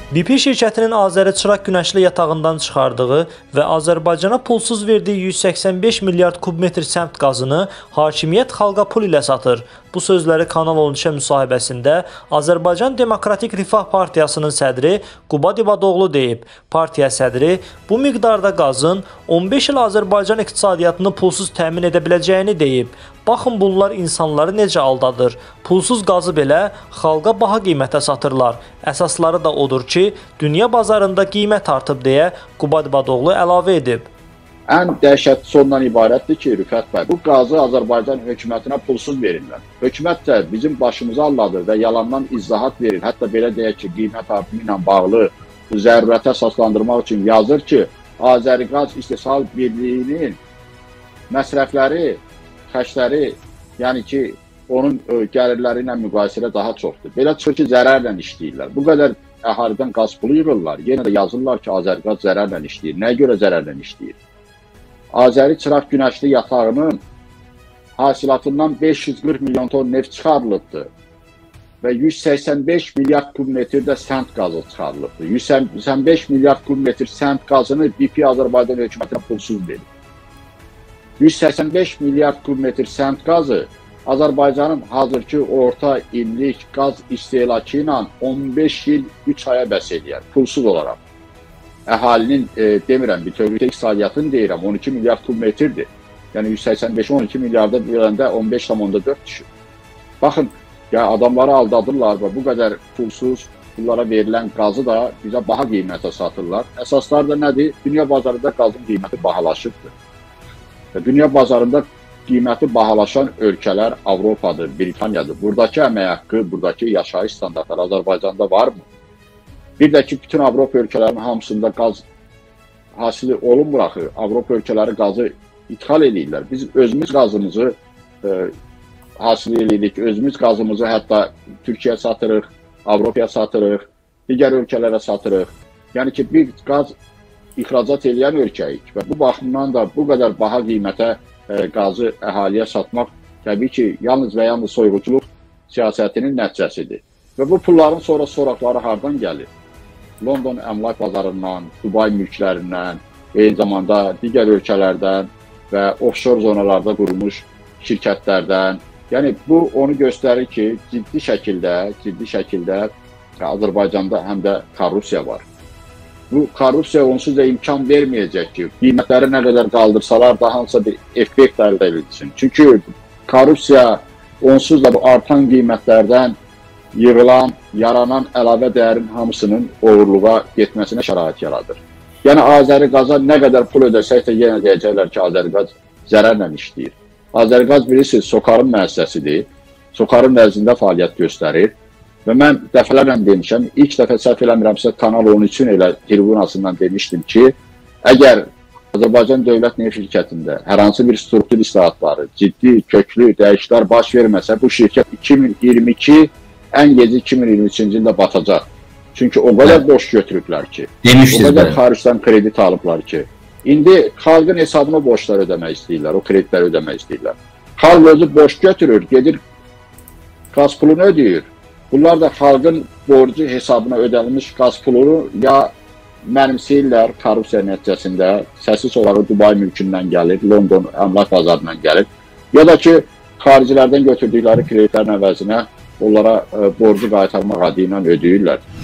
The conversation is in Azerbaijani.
BP şirkətinin Azəri Çıraq günəşli yatağından çıxardığı və Azərbaycana pulsuz verdiyi 185 milyard kubmetr səmt qazını hakimiyyət xalqa pul ilə satır. Bu sözləri Kanal 13-ə müsahibəsində Azərbaycan Demokratik Rifah Partiyasının sədri Qubad İbadoğlu deyib. Partiya sədri bu miqdarda qazın 15 il Azərbaycan iqtisadiyyatını pulsuz təmin edə biləcəyini deyib. Baxın bunlar insanları necə aldadır. Pulsuz qazı belə xalqa baha qiymətə satırlar. Əsasları da odur ki, dünya bazarında qiymət artıb deyə Qubad İbadoğlu əlavə edib. Ən dəhşətlisi ondan ibarətdir ki, Rüfət bəy, bu qazı Azərbaycan hökumətinə pulsuz verirlər. Hökumət də bizim başımıza alladır və yalandan izahat verir. Hətta belə deyək ki, qiymət artımı ilə bağlı zərurətə əsaslandırmaq üçün yazır ki, Azəriqaz İstehsal Birliyinin məsrəfləri, xərcləri, yəni ki, onun gəlirləri ilə müqayisələ daha çoxdur. Belə çıxır ki, zərərlə işləyirlər. Bu qədər əhalidən qaz pulu yığırlar. Yenə də yazırlar ki, Azəriqaz zərərlə işləyir. Nəyə görə zərərlə işləyir? Azəri Çıraq günəşli yatağının hasilatından 540 milyon ton neft çıxarılıbdır və 185 milyard kubmetr də səmt qazı çıxarılıbdır. 185 milyard kubmetr səmt qazını BP Azərbaycan hökumətinə pulsuz verir. 185 milyard kubmetr səmt qazı Azərbaycanın hazırki orta illik qaz istehlakı ilə 15 il 3 aya bəs edir, pulsuz olaraq. Əhalinin, demirəm, bütövlükdə iqtisadiyyatını deyirəm, 12 milyard kubmetrdir. Yəni 185-12 milyarda böləndə 15,4 düşür. Baxın, ya adamları aldadırlar və bu qədər pulsuz bunlara verilən qazı da bizə baha qiymətə satırlar. Əsaslar da nədir? Dünya bazarında qazın qiyməti bahalaşıbdır. Dünya bazarında qiyməti bahalaşan ölkələr Avropadır, Britaniyadır. Buradakı əmək haqqı, buradakı yaşayış standartları Azərbaycanda varmı? Bir də ki, bütün Avropa ölkələrinin hamısında qaz hasili olunmur axı. Avropa ölkələri qazı ithal edirlər. Biz özümüz qazımızı hasil edirik, özümüz qazımızı hətta Türkiyəyə satırıq, Avropaya satırıq, digər ölkələrə satırıq. Yəni ki, bir qaz ixracat edən ölkəyik və bu baxımdan da bu qədər baha qiymətə qazı əhaliyə satmaq təbii ki, yalnız və yalnız soyğuculuk siyasətinin nəticəsidir. Və bu pulların sonra soraqları hardan gəlir? London əmlak bazarından, Dubai mülklərindən, eyni zamanda digər ölkələrdən və offshore zonalarda qurulmuş şirkətlərdən. Yəni bu onu göstərir ki, ciddi şəkildə Azərbaycanda həm də korrupsiya var. Bu korrupsiya onsuz da imkan verməyəcək ki, qiymətləri nə qədər qaldırsalar da hansısa bir effekt əldə edilsin. Çünki korrupsiya onsuz da bu artan qiymətlərdən yığılan, yaranan əlavə dəyərin hamısının uğurluğa getməsinə şərait yaradır. Yəni Azəriqaza nə qədər pul ödəsək də yenə deyəcəklər ki, Azəriqaz zərərlə işləyir. Azəriqaz bilirsiniz, SOCAR-ın müəssisəsidir. SOCAR-ın nəzdində fəaliyyət göstərir. Və mən dəfələrlə demişəm, ilk dəfə səhv eləmirəmsə Kanal 13-ün elə tribunasından demişdim ki, əgər Azərbaycan Dövlət Neft şirkətində hər hansı bir struktur islahatları, ciddi, köklü dəyişikliklər baş verməsə, bu şirkət 2022, ən gecə 2023-cü ildə batacaq. Çünki o qədər boş götürüblər ki, o qədər xaricdən kredit alıblar ki, indi xalqın hesabına borçlar ödəmək istəyirlər, o kreditləri ödəmək istəyirlər. Xalq özü boş götürür, gedir, qaz pulunu ödəyir. Bunlar da xalqın borcu hesabına ödənilmiş qaz pulunu ya mənimsəyirlər korrupsiya nəticəsində, səsi solağı Dubai mülkündən gəlir, London əmlak bazarından gəlir, ya da ki, xaricilərdən götürdükləri kreditlərin əvəzinə onlara borcu qaytarmaq adı ilə ödəyirlər.